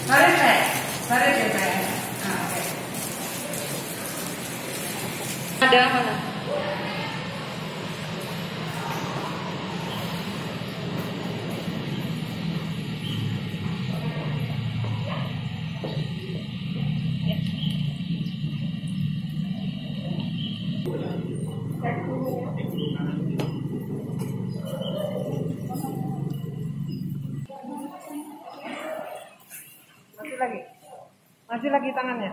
Tarik deh. Tarik deh, Teh. Nah, oke. Ada mana? Maju lagi tangannya.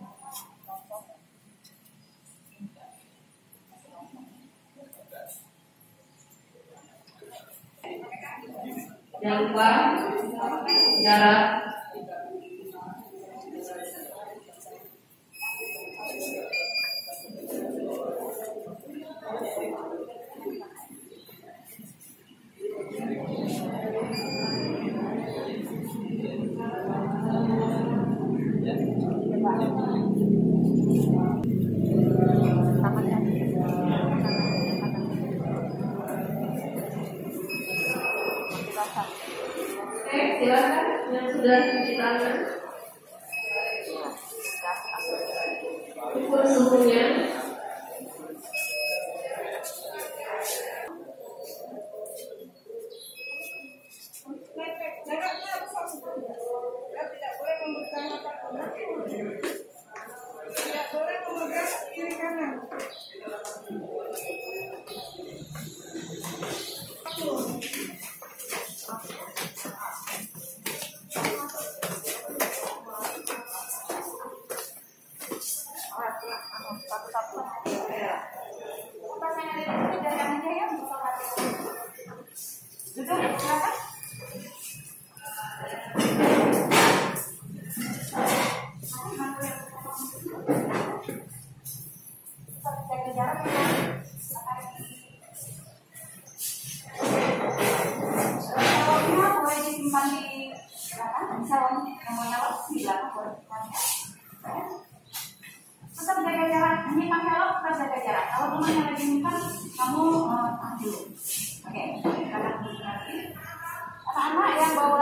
Jangan lupa jarak. Oke, silakan yang sudah cuci tangan. Ukur suhunya. Tetap jaga jarak, menyimpan helm tetap jaga jarak. Kalau temannya lagi menyimpan, kamu tahan dulu. Oke, anak-anak yang bawa